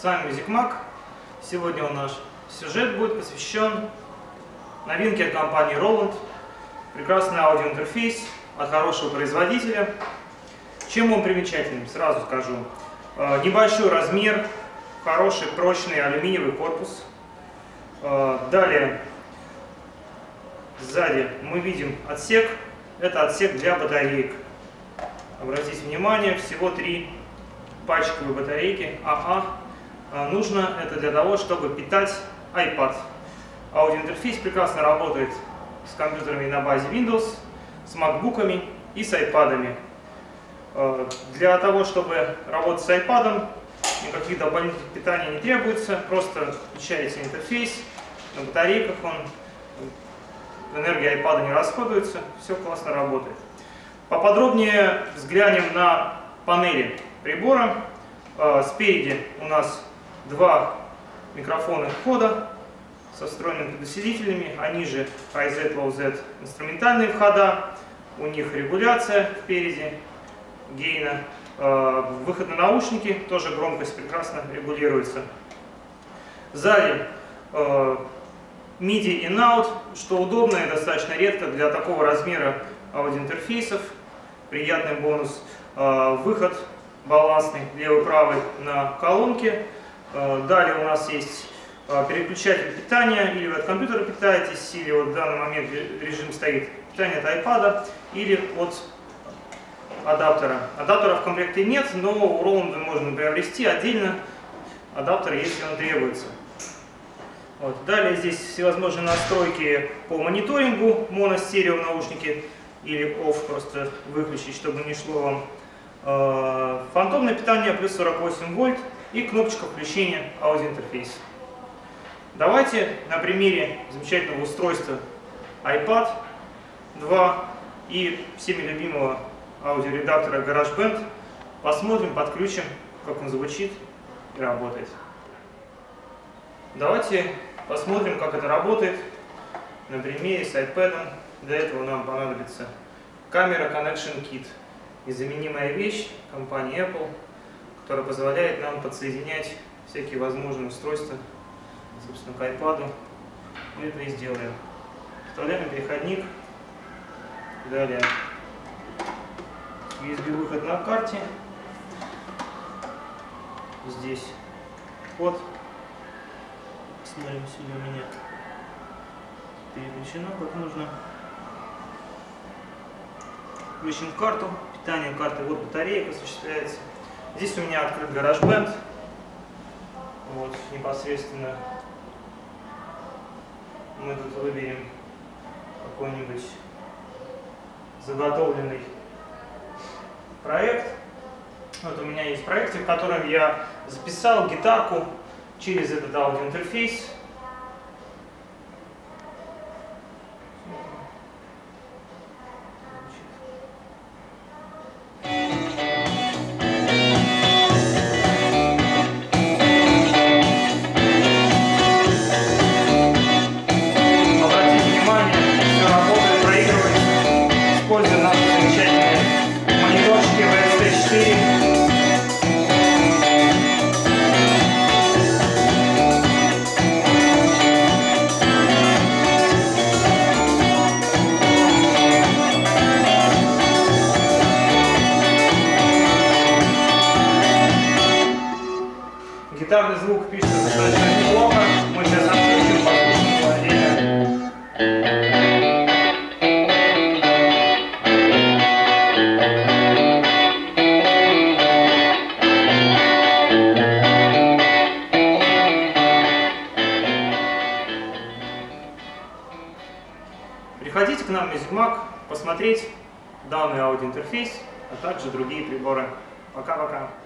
С вами MusicMag. Сегодня наш сюжет будет посвящен новинке от компании Roland. Прекрасный аудиоинтерфейс от хорошего производителя. Чем он примечателен, сразу скажу. Небольшой размер, хороший прочный алюминиевый корпус. Далее, сзади мы видим отсек. Это отсек для батареек. Обратите внимание, всего 3 пальчиковые батарейки АА. Нужно это для того, чтобы питать iPad. Аудиоинтерфейс прекрасно работает с компьютерами на базе Windows, с MacBook'ами и с iPad'ами. Для того, чтобы работать с iPad'ом, никаких дополнительных питаний не требуется. Просто включаете интерфейс, на батарейках энергия iPad'а не расходуется, все классно работает. Поподробнее взглянем на панели прибора. Спереди у нас 2 микрофона входа со встроенными предусилителями, они же High-Z, Low-Z инструментальные входа, у них регуляция впереди гейна, выход на наушники, тоже громкость прекрасно регулируется. Сзади MIDI in-out, что удобно и достаточно редко для такого размера аудиоинтерфейсов. Приятный бонус. Выход балансный левый-правый на колонке. Далее у нас есть переключатель питания, или вы от компьютера питаетесь, или вот в данный момент режим стоит питание от iPad'а, или от адаптера. Адаптера в комплекте нет, но у Roland можно приобрести отдельно адаптер, если он требуется. Вот. Далее здесь всевозможные настройки по мониторингу, моно-стерео наушники или off, просто выключить, чтобы не шло вам. Фантомное питание плюс 48 вольт и кнопочка включения аудиоинтерфейса. Давайте на примере замечательного устройства iPad 2 и всеми любимого аудиоредактора GarageBand посмотрим, подключим, как он звучит и работает. Давайте посмотрим, как это работает на примере с iPad. Для этого нам понадобится камера Connection Kit. Незаменимая вещь компании Apple, которая позволяет нам подсоединять всякие возможные устройства, собственно, к iPad. Мы это и сделаем. Вставляем переходник. Далее USB-выход на карте. Здесь вход. Смотрим, сюда у меня переключено как нужно. Включим карту. Питание карты, вот батареек осуществляется. Здесь у меня открыт GarageBand. Вот, непосредственно мы тут выберем какой-нибудь заготовленный проект. Вот у меня есть проект, в котором я записал гитарку через этот аудиоинтерфейс. Гитарный звук пишется достаточно неплохо. Мы сейчас отключим, послушаем отдельно. Приходите к нам в MusicMag посмотреть данный аудиоинтерфейс, а также другие приборы. Пока-пока.